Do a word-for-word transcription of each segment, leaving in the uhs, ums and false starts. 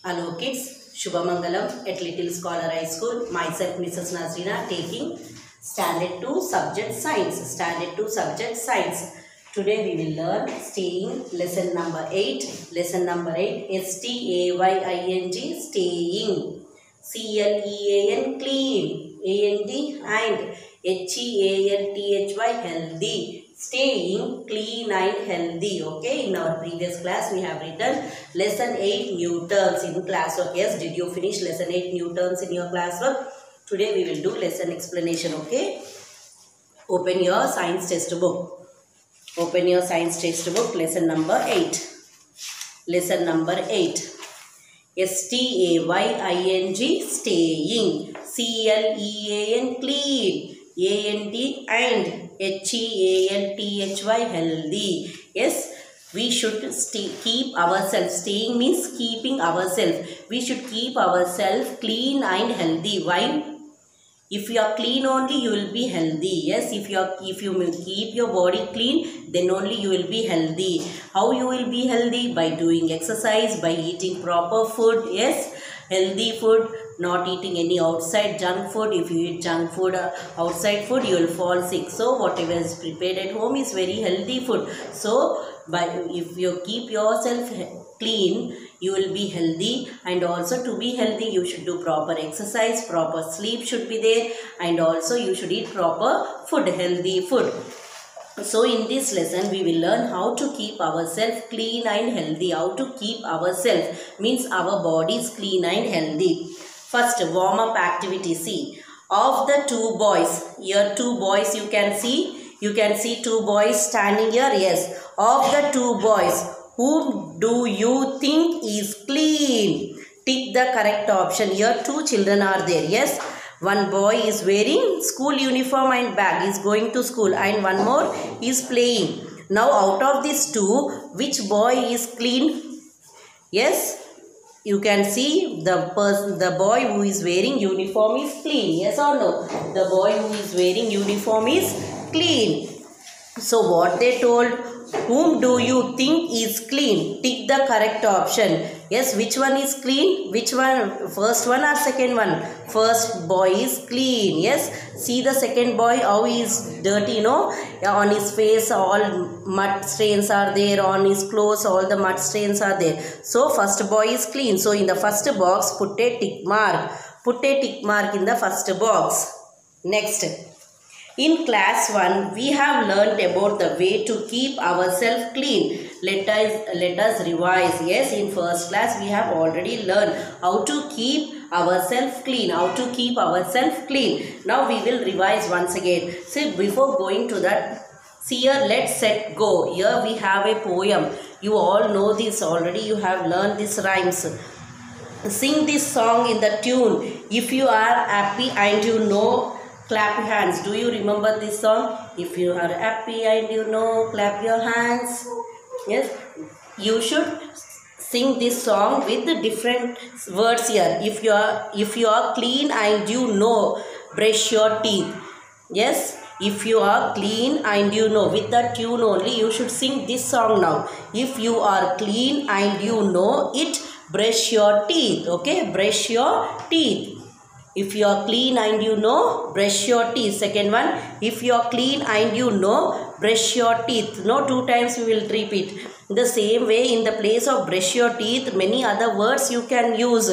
Hello kids, Shubhamangalam at Little Scholar High School. Myself Missus Nazrina taking Standard two Subject Science. Standard two Subject Science. Today we will learn staying lesson number eight. Lesson number eight S T A Y I N G staying. C L E A N clean. A N D and H E A L T H Y healthy. Staying clean and healthy. Okay, in our previous class we have written lesson eight new terms in classwork. Yes, did you finish lesson eight new terms in your classwork? Today we will do lesson explanation. Okay, open your science textbook. Open your science textbook. Lesson number eight. Lesson number eight. S T A Y I N G staying. C L E A N clean. A N D and H E A L T H Y healthy. Yes, we should stay, keep ourselves. Staying means keeping ourselves. We should keep ourselves clean and healthy. Why? If you are clean only, you will be healthy. Yes, if you are, if you keep your body clean, then only you will be healthy. How you will be healthy? By doing exercise, by eating proper food. Yes, healthy food. Not eating any outside junk food. If you eat junk food, uh, outside food, you will fall sick. So whatever is prepared at home is very healthy food. So by if you keep yourself clean, you will be healthy. And also to be healthy, you should do proper exercise, proper sleep should be there, and also you should eat proper food, healthy food. So in this lesson we will learn how to keep ourselves clean and healthy. How to keep ourselves means our bodies clean and healthy. First, warm up activity. See, of the two boys, here two boys you can see, you can see two boys standing here. Yes, of the two boys, whom do you think is clean? Tick the correct option. Here two children are there. Yes, one boy is wearing school uniform and bag, is going to school, and one more is playing. Now out of these two, which boy is clean? Yes, you can see the person, the boy who is wearing uniform is clean. Yes or no? The boy who is wearing uniform is clean. So what they told, whom do you think is clean? Tick the correct option. Yes, which one is clean? Which one? First one or second one? First boy is clean. Yes, see the second boy how he is dirty, no? On his face all mud stains are there, on his clothes all the mud stains are there. So first boy is clean. So in the first box put a tick mark. Put a tick mark in the first box. Next. In class one, we have learnt about the way to keep ourselves clean. Let us, let us revise. Yes, in first class, we have already learned how to keep ourselves clean. How to keep ourselves clean. Now, we will revise once again. See, before going to that, see here, let's set go. Here we have a poem. You all know this already. You have learned these rhymes. Sing this song in the tune. If you are happy and you know, clap your hands. Do you remember this song? If you are happy and you know, clap your hands. Yes, you should sing this song with the different words here. If you are if you are clean and you know, brush your teeth. Yes, if you are clean and you know, with the tune only you should sing this song now. If you are clean and you know it, brush your teeth. Okay, brush your teeth. If you are clean and you know, brush your teeth. Second one, if you are clean and you know, brush your teeth. No, two times we will repeat. The same way, in the place of brush your teeth, many other words you can use.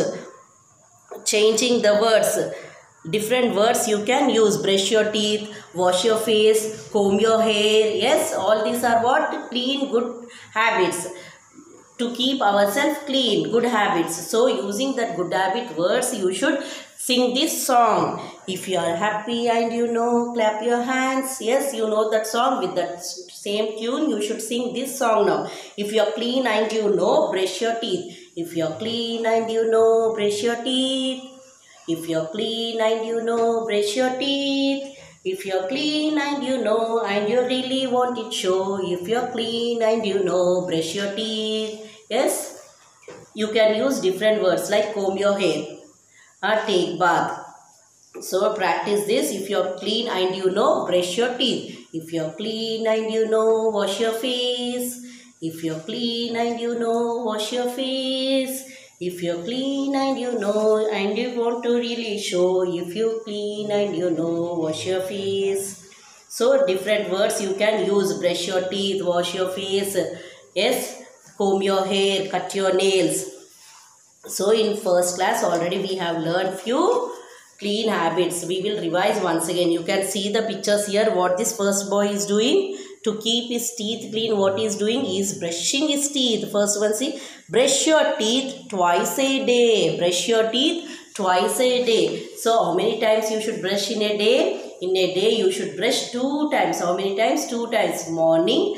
Changing the words. Different words you can use. Brush your teeth, wash your face, comb your hair. Yes, all these are what? Clean, good habits. To keep ourselves clean, good habits. So, using that good habit words, you should sing this song. If you are happy and you know, clap your hands. Yes, you know that song. With that same tune, you should sing this song now. If you are clean and you know, brush your teeth. If you are clean and you know, brush your teeth. If you are clean and you know, brush your teeth. If you are clean and you know, and you really want it show. If you are clean and you know, brush your teeth. Yes, you can use different words like comb your hair or take bath. So practice this. If you are clean and you know, brush your teeth. If you are clean and you know, wash your face. If you are clean and you know, wash your face. If you're clean and you know and you want to really show, if you clean and you know, wash your face. So different words you can use: brush your teeth, wash your face, yes, comb your hair, cut your nails. So in first class already we have learned few clean habits. We will revise once again. You can see the pictures here. What this first boy is doing to keep his teeth clean, what he is doing is brushing his teeth. First one, see, brush your teeth twice a day. Brush your teeth twice a day. So how many times you should brush in a day? In a day you should brush two times. How many times? Two times. Morning,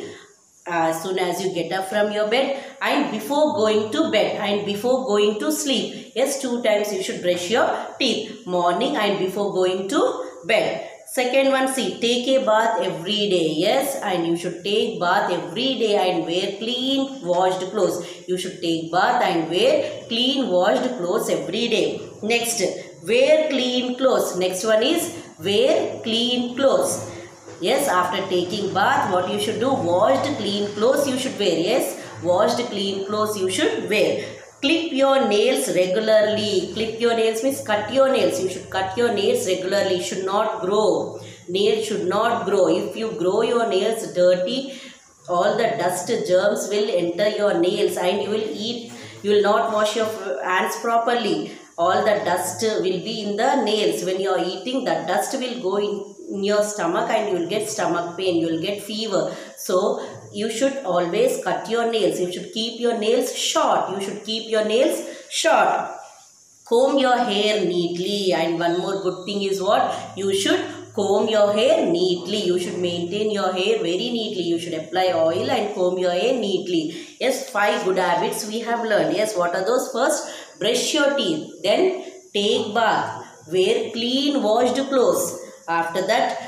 as soon as you get up from your bed, and before going to bed, and before going to sleep. Yes, two times you should brush your teeth. Morning and before going to bed. Second one, see, take a bath every day. Yes, and you should take bath every day and wear clean washed clothes. You should take bath and wear clean washed clothes every day. Next, wear clean clothes. Next one is wear clean clothes. Yes, after taking bath, what you should do? Washed clean clothes you should wear. Yes, washed clean clothes you should wear. Clip your nails regularly. Clip your nails means cut your nails. You should cut your nails regularly. You should not grow. Nails should not grow. If you grow your nails dirty, all the dust germs will enter your nails and you will eat. You will not wash your hands properly. All the dust will be in the nails. When you are eating, the dust will go in, in your stomach and you will get stomach pain. You will get fever. So you should always cut your nails. You should keep your nails short. You should keep your nails short. Comb your hair neatly. And one more good thing is what? You should comb your hair neatly. You should maintain your hair very neatly. You should apply oil and comb your hair neatly. Yes, five good habits we have learned. Yes, what are those? First, brush your teeth. Then take bath. Wear clean washed clothes. After that,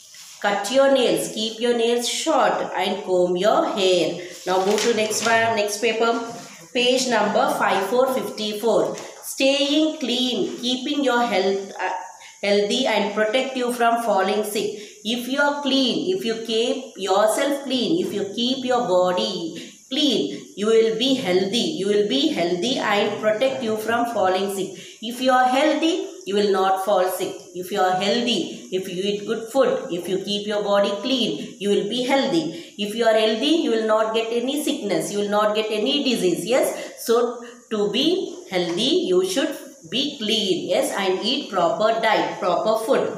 cut your nails, keep your nails short and comb your hair. Now move to next one, next paper. Page number five four fifty-four. Staying clean, keeping your health uh, healthy and protect you from falling sick. If you are clean, if you keep yourself clean, if you keep your body clean, you will be healthy. You will be healthy and protect you from falling sick. If you are healthy, you will not fall sick. If you are healthy, if you eat good food, if you keep your body clean, you will be healthy. If you are healthy, you will not get any sickness. You will not get any disease. Yes. So to be healthy, you should be clean. Yes. And eat proper diet, proper food.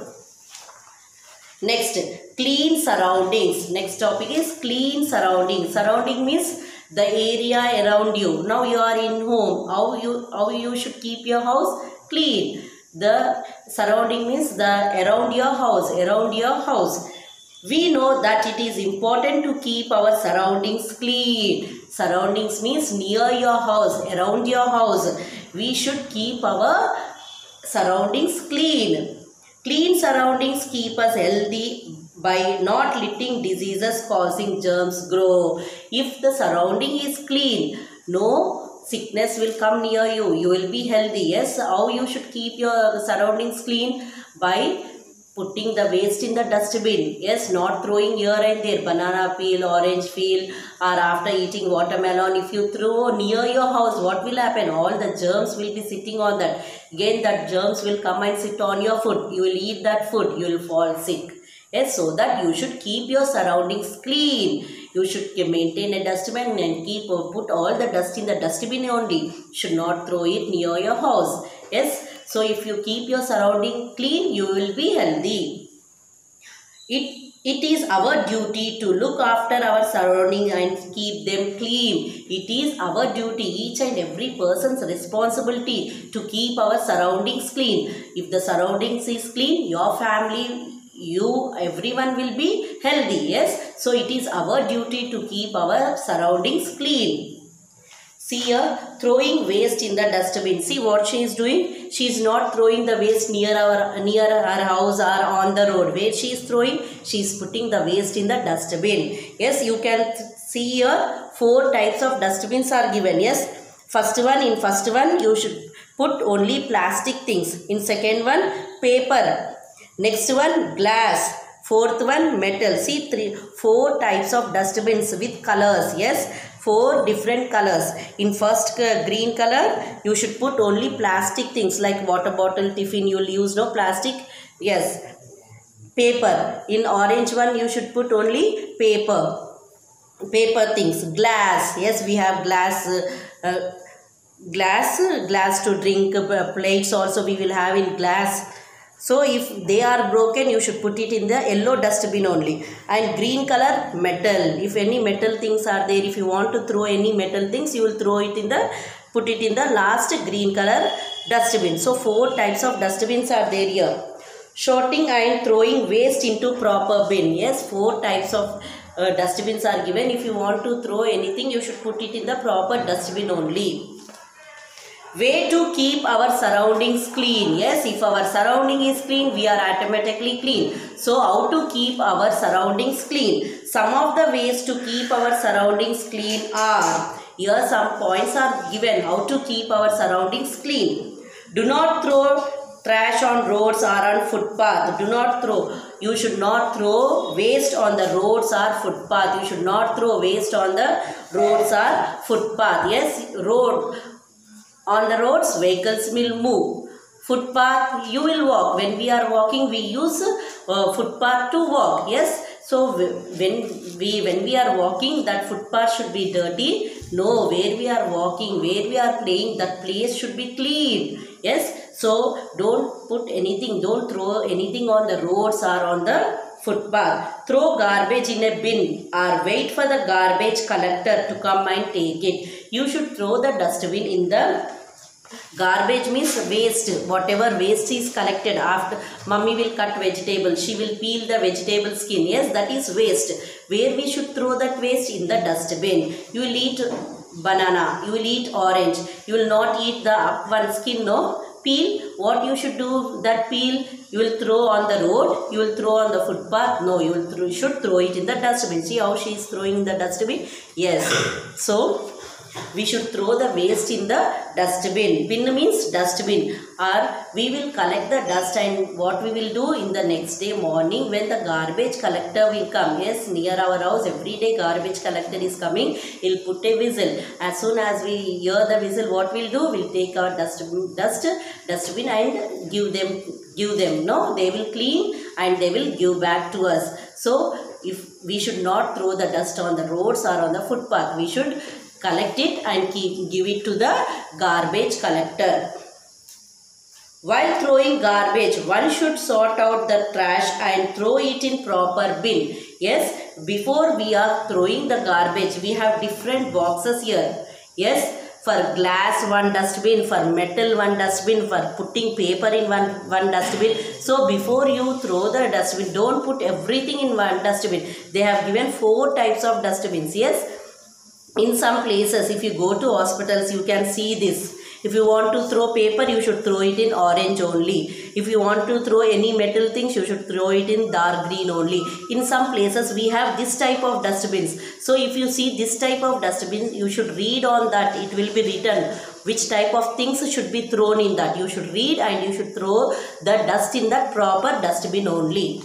Next, clean surroundings. Next topic is clean surroundings. Surrounding means the area around you. Now you are in home. How you, how you should keep your house clean. The surrounding means the around your house, around your house. We know that it is important to keep our surroundings clean. Surroundings means near your house, around your house. We should keep our surroundings clean. Clean surroundings keep us healthy by not letting diseases causing germs grow. If the surrounding is clean, no sickness will come near you. You will be healthy. Yes, how you should keep your surroundings clean? By putting the waste in the dustbin. Yes, not throwing here and there. Banana peel, orange peel, or after eating watermelon. If you throw near your house, what will happen? All the germs will be sitting on that. Again, that germs will come and sit on your food. You will eat that food. You will fall sick. Yes, so that you should keep your surroundings clean. You should maintain a dustbin and keep or put all the dust in the dustbin only. You should not throw it near your house. Yes, so if you keep your surrounding clean, you will be healthy. It, it is our duty to look after our surroundings and keep them clean. It is our duty, each and every person's responsibility to keep our surroundings clean. If the surroundings is clean, your family, you, everyone will be healthy. Yes, so it is our duty to keep our surroundings clean. See here, throwing waste in the dustbin. See what she is doing? She is not throwing the waste near our near her house or on the road. Where she is throwing? She is putting the waste in the dustbin. Yes, you can see here four types of dustbins are given. Yes, first one, in first one you should put only plastic things. In second one, paper. Next one, glass. Fourth one, metal. See, three, four types of dustbins with colors. Yes, four different colors. In first uh, green color, you should put only plastic things like water bottle, tiffin. You will use no plastic. Yes, paper. In orange one, you should put only paper. Paper things. Glass. Yes, we have glass. Uh, uh, glass. Glass to drink. Uh, plates also we will have in glass. So if they are broken, you should put it in the yellow dustbin only. And green color, metal. If any metal things are there, if you want to throw any metal things, you will throw it in the, put it in the last green color dustbin. So four types of dustbins are there here. Sorting and throwing waste into proper bin. Yes, four types of uh, dustbins are given. If you want to throw anything, you should put it in the proper dustbin only. Way to keep our surroundings clean. Yes, if our surrounding is clean, we are automatically clean. So how to keep our surroundings clean? Some of the ways to keep our surroundings clean are, here some points are given how to keep our surroundings clean. Do not throw trash on roads or on footpath. Do not throw. You should not throw waste on the roads or footpath. You should not throw waste on the roads or footpath. Yes, road. On the roads, vehicles will move. Footpath, you will walk. When we are walking, we use uh, footpath to walk. Yes. So when we when we are walking, that footpath should be dirty. No, where we are walking, where we are playing, that place should be clean. Yes. So don't put anything. Don't throw anything on the roads or on the footpath. Throw garbage in a bin or wait for the garbage collector to come and take it. You should throw the dustbin in the garbage means waste. Whatever waste is collected after mummy will cut vegetable, she will peel the vegetable skin. Yes, that is waste. Where we should throw that waste? In the dustbin. You will eat banana, you will eat orange, you will not eat the up one skin. No, peel. What you should do? That peel you will throw on the road, you will throw on the footpath. No, you will throw, should throw it in the dustbin. See how she is throwing in the dustbin? Yes. So we should throw the waste in the dustbin. Bin means dustbin. Or we will collect the dust, and what we will do in the next day morning when the garbage collector will come. Yes, near our house every day garbage collector is coming. He'll put a whistle. As soon as we hear the whistle, what we'll do? We'll take our dustbin, dust, dustbin and give them, give them. No, they will clean and they will give back to us. So if we should not throw the dust on the roads or on the footpath, we should collect it and keep, give it to the garbage collector. While throwing garbage, one should sort out the trash and throw it in proper bin. Yes, before we are throwing the garbage, we have different boxes here. Yes, for glass one dustbin, for metal one dustbin, for putting paper in one, one dustbin. So before you throw the dustbin, don't put everything in one dustbin. They have given four types of dustbins. Yes. In some places, if you go to hospitals, you can see this. If you want to throw paper, you should throw it in orange only. If you want to throw any metal things, you should throw it in dark green only. In some places, we have this type of dustbins. So if you see this type of dustbins, you should read on that. It will be written which type of things should be thrown in that. You should read and you should throw the dust in that proper dustbin only.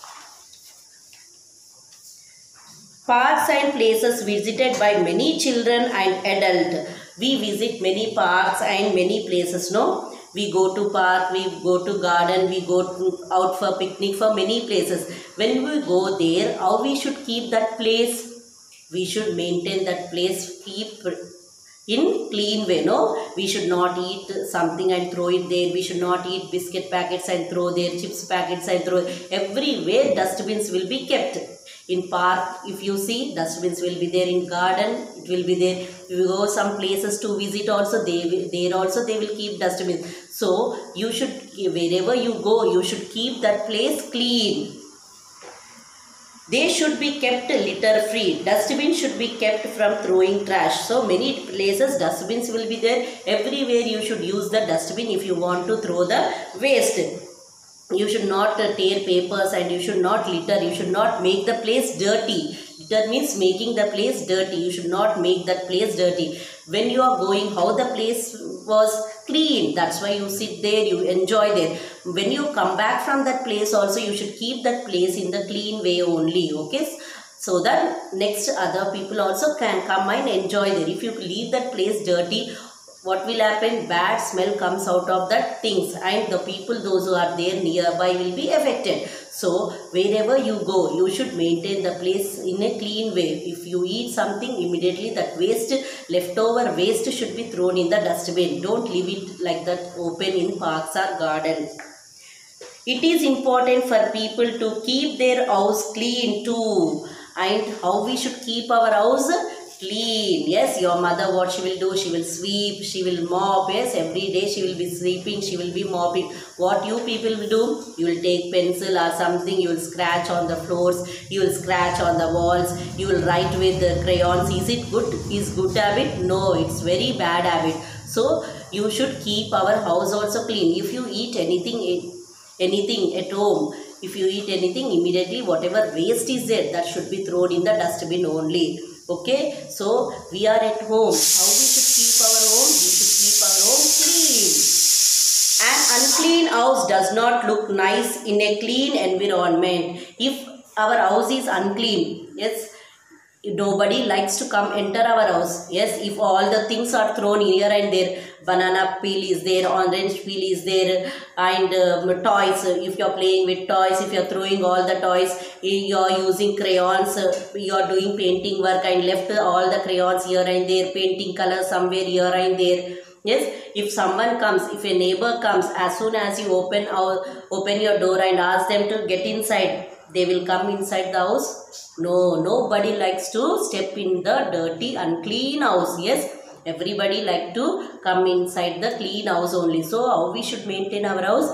Parks and places visited by many children and adults. We visit many parks and many places, no? We go to park, we go to garden, we go to, out for picnic, for many places. When we go there, how we should keep that place? We should maintain that place, keep in clean way, no? We should not eat something and throw it there. We should not eat biscuit packets and throw there, chips packets and throw. Everywhere dustbins will be kept. In park, if you see, dustbins will be there. In garden, it will be there. If you go some places to visit also, they will, there also they will keep dustbins. So, you should, wherever you go, you should keep that place clean. They should be kept litter free. Dustbin should be kept from throwing trash. So, many places dustbins will be there. Everywhere you should use the dustbin if you want to throw the waste. You should not uh, tear papers and you should not litter. You should not make the place dirty. That means making the place dirty. You should not make that place dirty. When you are going, how the place was clean. That's why you sit there, you enjoy there. When you come back from that place also, you should keep that place in the clean way only. Okay. so that next other people also can come and enjoy there. If you leave that place dirty, what will happen? Bad smell comes out of that things, and the people, those who are there nearby, will be affected. So wherever you go, you should maintain the place in a clean way. If you eat something, immediately that waste, leftover waste should be thrown in the dustbin. Don't leave it like that open in parks or garden. It is important for people to keep their house clean too. And how we should keep our house clean? Yes, your mother, what she will do? She will sweep, she will mop. Yes, every day she will be sweeping, she will be mopping. What you people will do? You will take pencil or something, you will scratch on the floors, you will scratch on the walls, you will write with the crayons. Is it good? Is good habit? No, it's very bad habit. So you should keep our house also clean. If you eat anything, anything at home, if you eat anything, immediately whatever waste is there, that should be thrown in the dustbin only. Okay, so we are at home. How we should keep our home? We should keep our home clean. An unclean house does not look nice in a clean environment. If our house is unclean, yes, nobody likes to come enter our house. Yes, if all the things are thrown here and there, banana peel is there, orange peel is there, and um, toys, if you are playing with toys, if you are throwing all the toys, you are using crayons, you are doing painting work and left all the crayons here and there, painting color somewhere here and there. Yes, if someone comes, if a neighbor comes, as soon as you open our, open your door and ask them to get inside, they will come inside the house? No, nobody likes to step in the dirty, unclean house. Yes, everybody like to come inside the clean house only. So how we should maintain our house?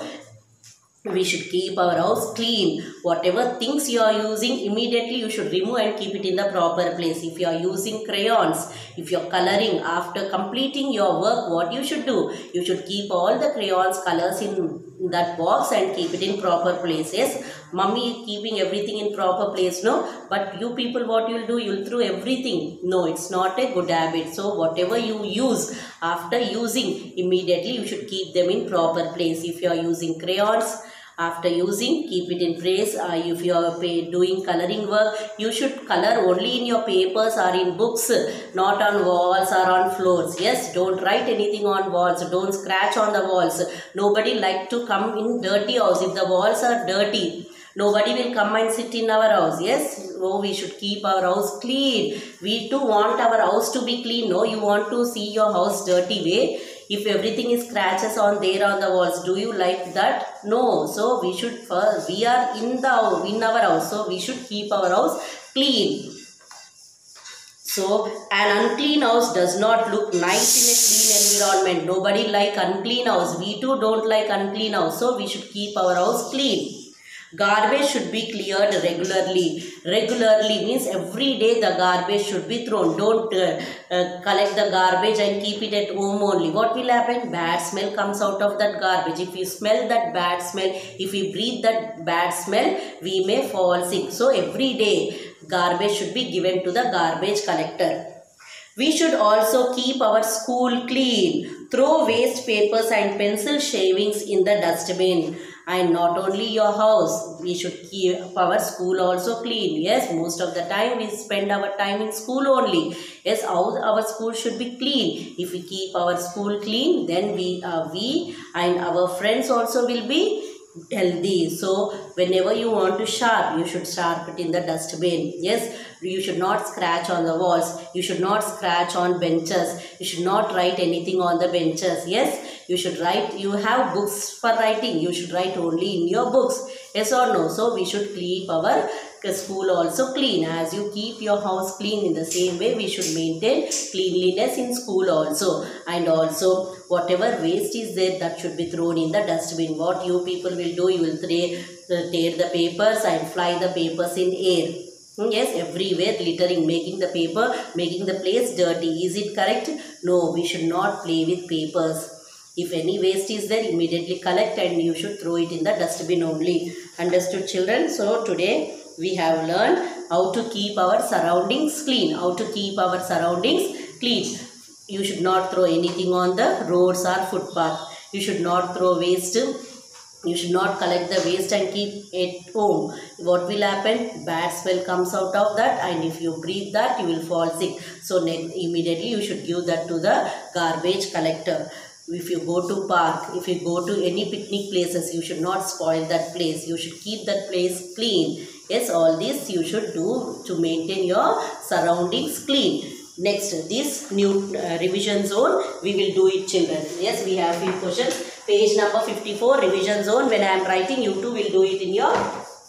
We should keep our house clean. Whatever things you are using, immediately you should remove and keep it in the proper place. If you are using crayons, if you are coloring, after completing your work, what you should do? You should keep all the crayons colors in that box and keep it in proper place. Yes, mummy is keeping everything in proper place, no? But you people, what you will do? You will throw everything. No, it's not a good habit. So whatever you use, after using, immediately you should keep them in proper place. If you are using crayons, after using, keep it in place. Uh, if you are doing coloring work, you should color only in your papers or in books, not on walls or on floors. Yes, don't write anything on walls. Don't scratch on the walls. Nobody like to come in dirty house. If the walls are dirty, nobody will come and sit in our house. Yes, oh, we should keep our house clean. We too want our house to be clean. No, you want to see your house dirty way. If everything is scratches on there on the walls, do you like that? No. So we should first, we are in the in our house, so we should keep our house clean. So an unclean house does not look nice in a clean environment. Nobody like unclean house. We too don't like unclean house, so we should keep our house clean. Garbage should be cleared regularly. Regularly means every day the garbage should be thrown. Don't uh, uh, collect the garbage and keep it at home only. What will happen? Bad smell comes out of that garbage. If you smell that bad smell, if we breathe that bad smell, we may fall sick. So every day garbage should be given to the garbage collector. We should also keep our school clean. Throw waste papers and pencil shavings in the dustbin. And not only your house, we should keep our school also clean. Yes, most of the time we spend our time in school only. Yes, our, our school should be clean. If we keep our school clean, then we, uh, we and our friends also will be healthy. So whenever you want to sharp, you should sharp it in the dustbin. Yes, you should not scratch on the walls. You should not scratch on benches. You should not write anything on the benches. Yes, you should write. You have books for writing. You should write only in your books. Yes or no? So we should keep our school also clean. As you keep your house clean, in the same way we should maintain cleanliness in school also. And also whatever waste is there, that should be thrown in the dustbin. What you people will do, you will tear, tear the papers and fly the papers in air. Yes, everywhere littering, making the paper, making the place dirty. Is it correct? No, we should not play with papers. If any waste is there, immediately collect and you should throw it in the dustbin only. Understood, children? So today we have learned how to keep our surroundings clean. How to keep our surroundings clean. You should not throw anything on the roads or footpath. You should not throw waste You should not collect the waste and keep it home. What will happen? Bad smell comes out of that, and if you breathe that, you will fall sick. So immediately you should give that to the garbage collector. If you go to park, if you go to any picnic places, you should not spoil that place. You should keep that place clean. Yes, all this you should do to maintain your surroundings clean. Next, this new uh, revision zone, we will do it, children. Yes, we have few questions. Page number fifty-four, revision zone. When I am writing, you too will do it in your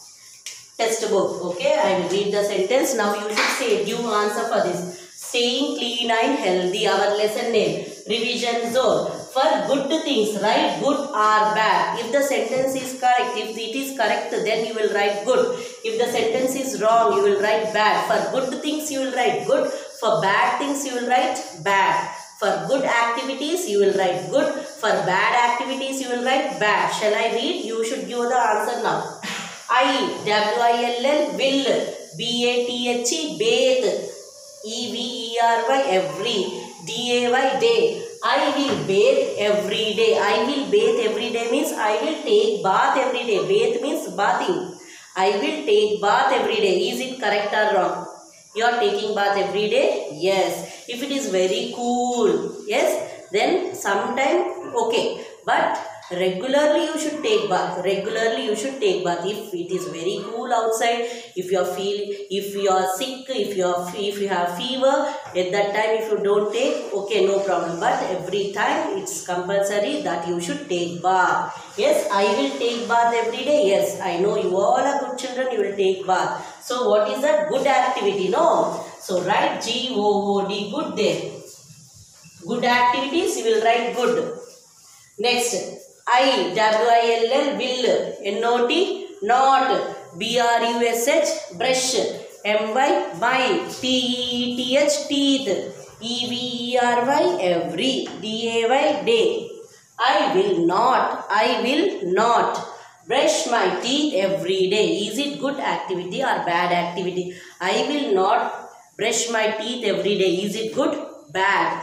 textbook. Okay, I will read the sentence. Now you should say, give answer for this. Staying clean and healthy, our lesson name. Revision zone. For good things, write good or bad. If the sentence is correct, if it is correct, then you will write good. If the sentence is wrong, you will write bad. For good things, you will write good. For bad things, you will write bad. For good activities, you will write good. For bad activities, you will write bad. Shall I read? You should give the answer now. I, W I L L, will, B A T H E, bathe, E V E R Y, every, D A Y, day. I will bathe every day. I will bathe every day means I will take bath every day. Bathe means bathing. I will take bath every day. Is it correct or wrong? You are taking bath every day? Yes. If it is very cool, yes, then sometime okay. But regularly you should take bath. Regularly you should take bath. If it is very cool outside, if you are feel, if you are sick, if you are, if you have fever, at that time if you don't take, okay, no problem. But every time it's compulsory that you should take bath. Yes, I will take bath every day. Yes, I know you all are good children. You will take bath. So what is that? Good activity, no? So write G O O D, good there. Good activities, you will write good. Next, I, W I L L, will, N O T, not, B R U S H, brush, M Y, my, T E E T H, teeth, E V E R Y, every, D A Y, day. I will not, I will not brush my teeth every day. Is it good activity or bad activity? I will not brush my teeth every day. Is it good? Bad.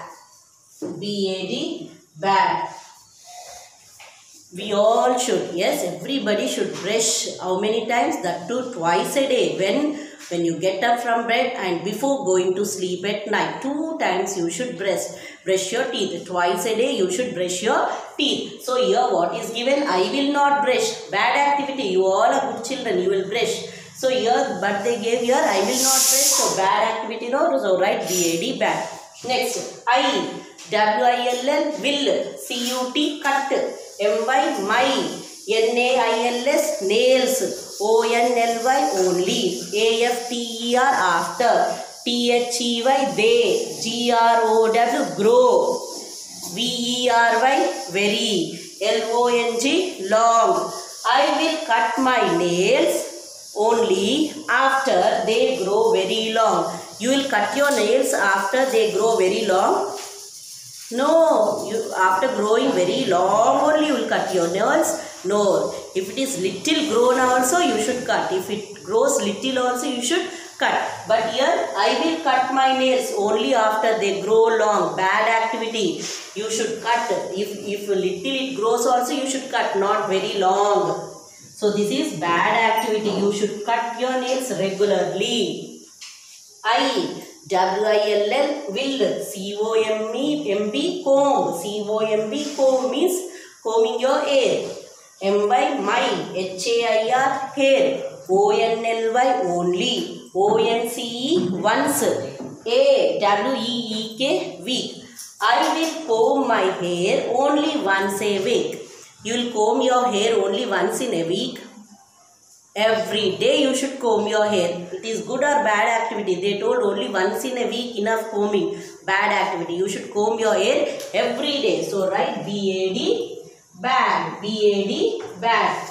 B A D, bad. We all should, yes, everybody should brush. How many times? That too twice a day. When, when you get up from bed and before going to sleep at night. Two times you should brush, brush your teeth. Twice a day you should brush your teeth. So here what is given? I will not brush. Bad activity. You all are good children. You will brush. So here, but they gave here, I will not brush. So bad activity, no. So write B A D, bad. Next, I, W I L L, will, C U T, cut. M Y, my, N A I L S, nails, O N L Y, only, A F T E R, after, T H E Y, they, G R O W, grow, V E R Y, very, L O N G, long. I will cut my nails only after they grow very long. You will cut your nails after they grow very long. No, you after growing very long only you will cut your nails. No, if it is little grown also you should cut. If it grows little also you should cut. But here I will cut my nails only after they grow long. Bad activity. You should cut. If, if little it grows also you should cut, not very long. So this is bad activity. You should cut your nails regularly. I, W I L L, will, C O M E M B, comb, C O M B, comb means combing your hair. M Y, my, H A I R, hair. O N L Y, only. O N C E, once. A, W E E K, week. I will comb my hair only once a week. You will comb your hair only once in a week. Every day you should comb your hair. It is good or bad activity? They told only once in a week enough combing. Bad activity. You should comb your hair every day. So write B A D, bad. B A D, bad.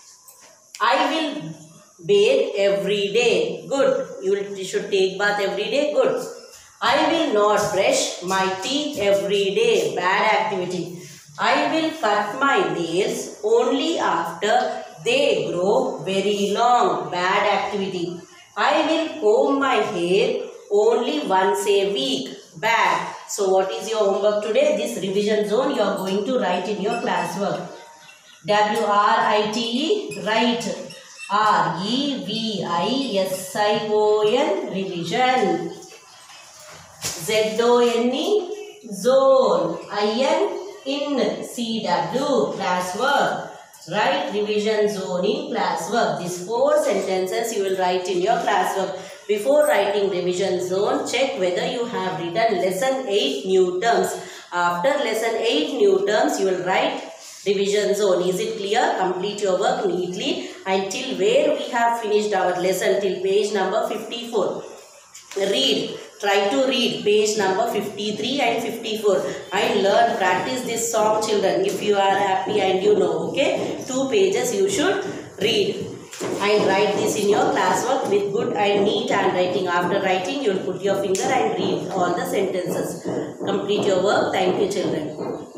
I will bathe every day. Good. You, will, you should take bath every day. Good. I will not brush my teeth every day. Bad activity. I will cut my nails only after they grow very long. Bad activity. I will comb my hair only once a week. Bad. So what is your homework today? This revision zone you are going to write in your classwork. W R I T E, write. R E V I S I O N, revision. Z O N E, zone. I N, in. C W, classwork. Write revision, zoning, classwork. These four sentences you will write in your classwork. Before writing revision zone, check whether you have written lesson eight new terms. After lesson eight new terms, you will write revision zone. Is it clear? Complete your work neatly until where we have finished our lesson, till page number fifty-four. Read. Try to read page number fifty-three and fifty-four and learn, practice this song, children. If you are happy and you know, okay, two pages you should read and write this in your classwork with good and neat handwriting. After writing, you will put your finger and read all the sentences. Complete your work. Thank you, children.